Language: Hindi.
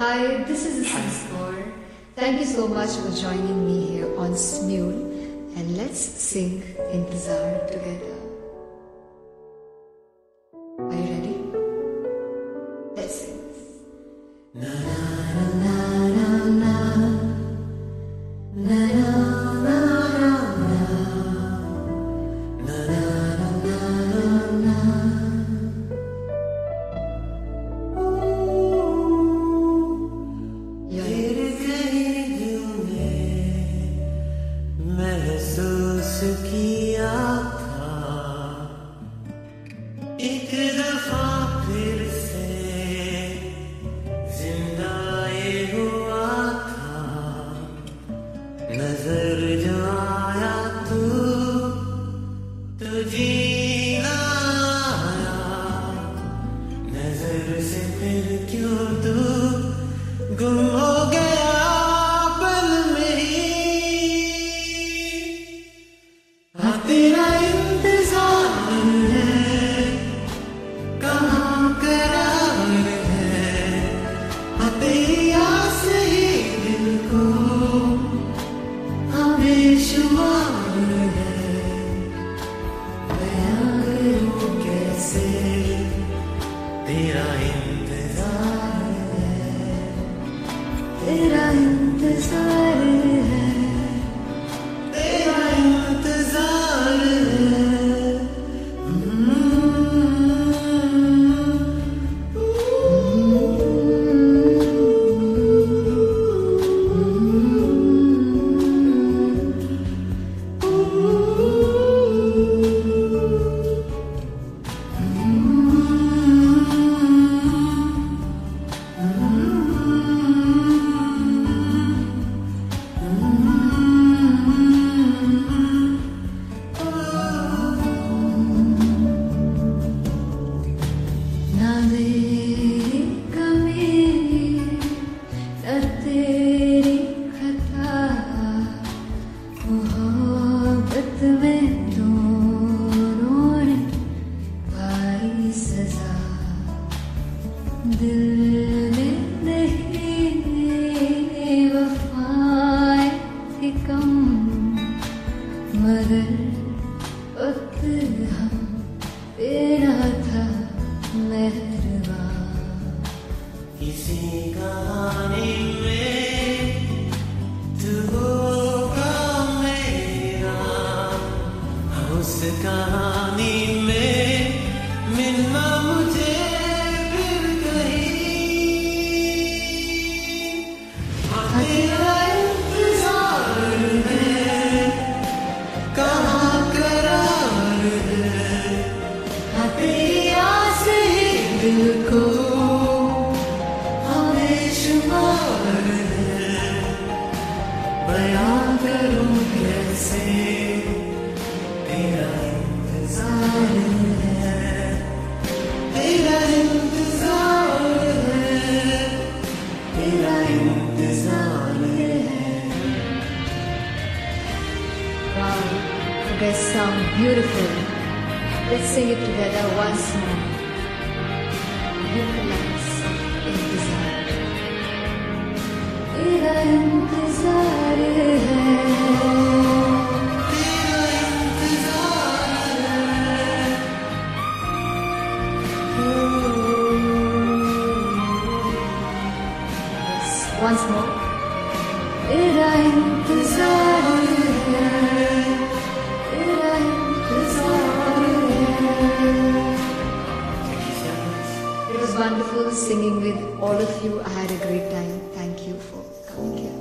Hi, this is Score. Thank you so much for joining me here on Smule, and let's sing Intezar together. Are you ready? Let's sing. Na na na na na na na na महसूस किया था एक दफा फिर से जिंदा ये हुआ था नजर जो आया तो जीना आया नजर से फिर क्यों तू गुम हो गया तेरा इंतजार है कहाँ करार है तेरी आस ही दिल को हमें शुमार है बयां करूं कैसे तेरा इंतजार है तेरा इंतजार है तेरा इंतजार दिल में नहीं वफाएं थी कम मगर वक्त हम तेरा था मेहरबान किसी कहानी में तू होगा मेरा उस कहानी में मिलना मुझे तेरा इंतजार है कहाँ करार है तेरी आस ही दिल को हमें शुमार है बयां करूं कैसे तेरा इंतजार है तेरा इंतजार है तेरा इंतजार You guys sound beautiful. Let's sing it together once more. Utilize इंतजार. तेरा इंतजार है. तेरा इंतजार है. Yes, once more. तेरा इंतजार है. It was wonderful singing with all of you. I had a great time. Thank you for coming here.